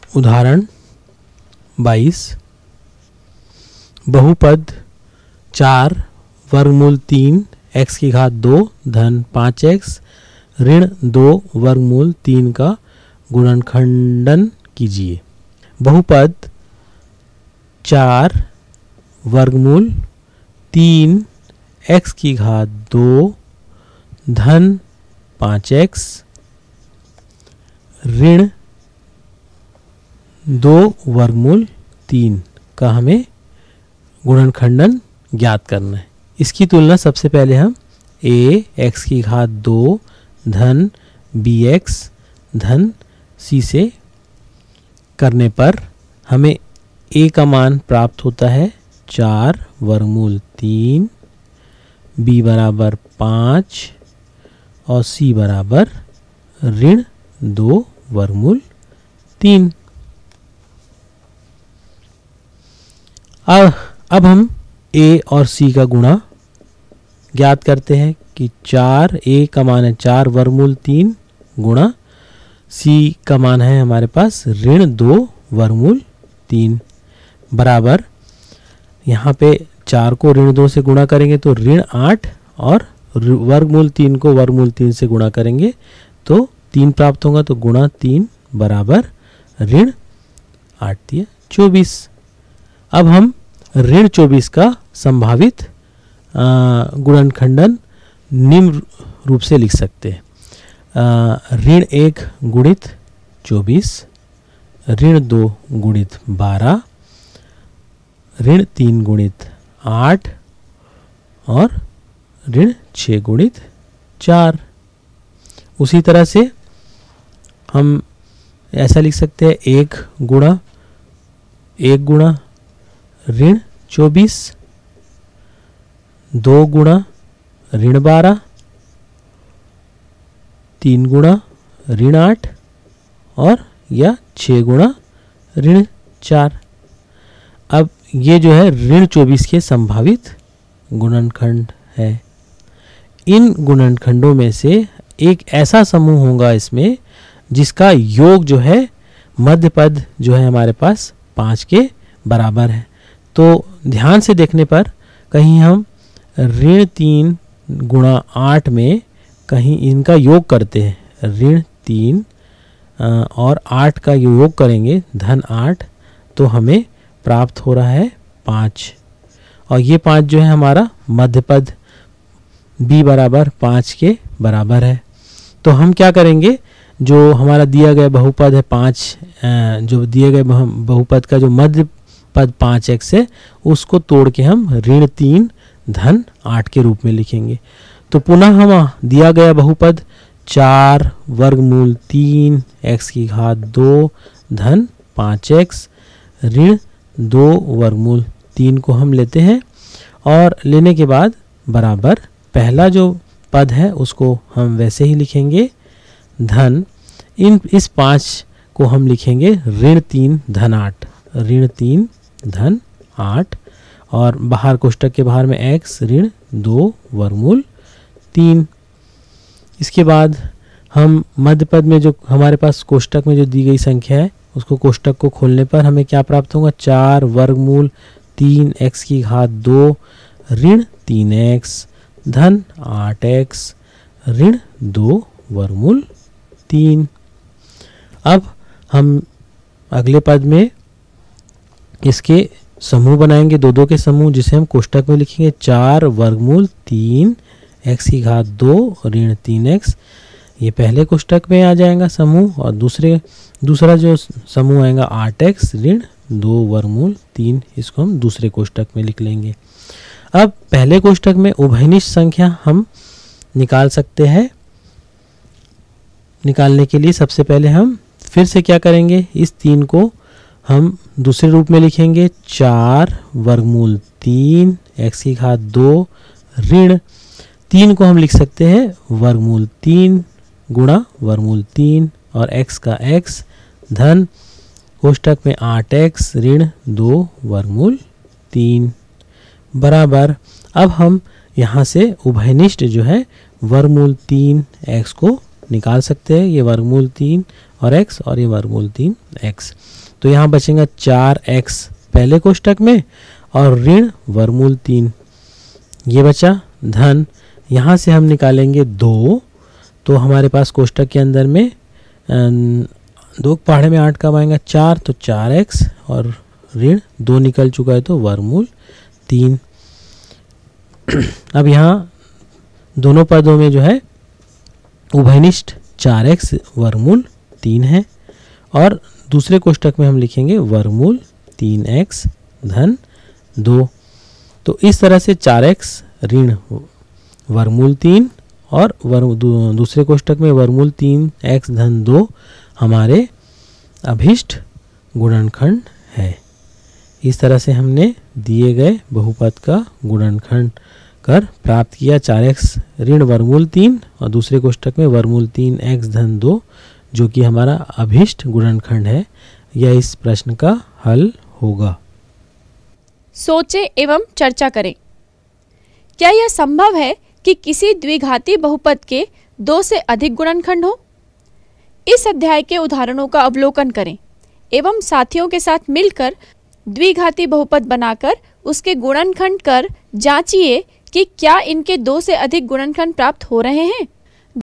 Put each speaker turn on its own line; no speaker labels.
उदाहरण 22, बहुपद 4 वर्गमूल 3 x की घात 2 धन 5x ऋण 2 वर्गमूल 3 का गुणनखंडन कीजिए। बहुपद 4 वर्गमूल 3 x की घात 2 धन 5x ऋण 2 वर्गमूल 3 का हमें गुणनखंडन ज्ञात करना है। इसकी तुलना सबसे पहले हम a x की घात 2 धन bx धन c से करने पर हमें a का मान प्राप्त होता है 4 वर्गमूल 3, b बराबर 5 और c बराबर ऋण 2 वर्गमूल 3। अब हम a और c का गुणा ज्ञात करते हैं कि 4 a का मान है 4 वर्गमूल 3 गुणा c का मान है हमारे पास ऋण 2 वर्गमूल 3 बराबर, यहाँ पे 4 को ऋण 2 से गुणा करेंगे तो ऋण 8 और वर्गमूल 3 को वर्गमूल 3 से गुणा करेंगे तो 3 प्राप्त होगा, तो गुणा 3 बराबर ऋण 8 दिया 24। अब हम ऋण 24 का संभावित गुणनखंडन निम्न रूप से लिख सकते हैं। ऋण 1 गुणित 24, ऋण 2 गुणित 12, ऋण 3 गुणित 8 और ऋण 6 गुणित 4। उसी तरह से हम ऐसा लिख सकते हैं 1 गुणा ऋण 24, 2 गुणा ऋण 12, 3 गुणा ऋण 8 और या 6 गुणा ऋण 4। अब ये जो है ऋण 24 के संभावित गुणनखंड है। इन गुणनखंडों में से एक ऐसा समूह होगा इसमें जिसका योग जो है मध्य पद जो है हमारे पास 5 के बराबर है। तो ध्यान से देखने पर कहीं हम ऋण 3 गुणा 8 में कहीं इनका योग करते हैं, ऋण 3 और 8 का योग करेंगे धन 8, तो हमें प्राप्त हो रहा है 5 और ये 5 जो है हमारा मध्य पद b बराबर 5 के बराबर है। तो हम क्या करेंगे, जो हमारा दिया गया बहुपद है 5, जो दिए गए बहुपद का जो मध्य पद 5x है उसको तोड़ के हम ऋण 3 धन 8 के रूप में लिखेंगे। तो पुनः हम दिया गया बहुपद 4 वर्गमूल 3 x की घात 2 धन 5x ऋण 2 वर्गमूल 3 को हम लेते हैं और लेने के बाद बराबर पहला जो पद है उसको हम वैसे ही लिखेंगे धन इस 5 को हम लिखेंगे ऋण 3 धन 8, ऋण 3 धन 8 और बाहर कोष्टक के बाहर में x ऋण 2 वर्गमूल 3। इसके बाद हम मध्य पद में जो हमारे पास कोष्टक में जो दी गई संख्या है उसको कोष्टक को खोलने पर हमें क्या प्राप्त होगा, 4 वर्गमूल 3 x की घात 2 ऋण 3x धन 8x ऋण 2 वर्गमूल 3। अब हम अगले पद में इसके समूह बनाएंगे, दो के समूह, जिसे हम कोष्टक में लिखेंगे 4 वर्गमूल 3 x की घात 2 ऋण 3x, ये पहले कोष्टक में आ जाएगा समूह और दूसरा जो समूह आएगा 8x ऋण 2 वर्गमूल 3, इसको हम दूसरे कोष्टक में लिख लेंगे। अब पहले कोष्टक में उभयनिष्ठ संख्या हम निकाल सकते हैं। निकालने के लिए सबसे पहले हम फिर से क्या करेंगे, इस 3 को हम दूसरे रूप में लिखेंगे 4 वर्गमूल 3 x की घात 2 ऋण 3 को हम लिख सकते हैं वर्गमूल 3 गुणा वर्गमूल 3 और x का x धन कोष्टक में 8x ऋण 2 वर्गमूल 3 बराबर। अब हम यहाँ से उभयनिष्ठ जो है वर्गमूल 3 x को निकाल सकते हैं। ये वर्गमूल 3 और x और ये वर्गमूल 3x। तो यहाँ बचेगा 4x पहले कोष्टक में और ऋण वर्गमूल 3 ये बचा, धन यहाँ से हम निकालेंगे 2, तो हमारे पास कोष्टक के अंदर में 2 पहाड़े में 8 कब आएगा 4, तो 4x और ऋण 2 निकल चुका है तो वर्गमूल 3। अब यहाँ दोनों पदों में जो है उभयनिष्ठ 4x वर्गमूल 3 है और दूसरे कोष्टक में हम लिखेंगे वर्गमूल 3x धन 2। तो इस तरह से 4x ऋण वर्गमूल 3 और दूसरे कोष्टक में वर्गमूल 3x धन 2 हमारे अभिष्ट गुणनखंड है। इस तरह से हमने दिए गए बहुपद का गुणनखंड कर प्राप्त किया 4x ऋण वर्गमूल 3 और दूसरे कोष्टक में वर्गमूल 3x धन 2 जो कि हमारा अभिष्ट गुणनखंड है। यह इस प्रश्न का हल होगा।
सोचें एवं चर्चा करें। क्या यह संभव है कि किसी द्विघाती बहुपद के 2 से अधिक गुणनखंड हो? इस अध्याय के उदाहरणों का अवलोकन करें एवं साथियों के साथ मिलकर द्विघाती बहुपद बनाकर उसके गुणनखंड कर जांचिए कि क्या इनके 2 से अधिक गुणनखंड प्राप्त हो रहे हैं।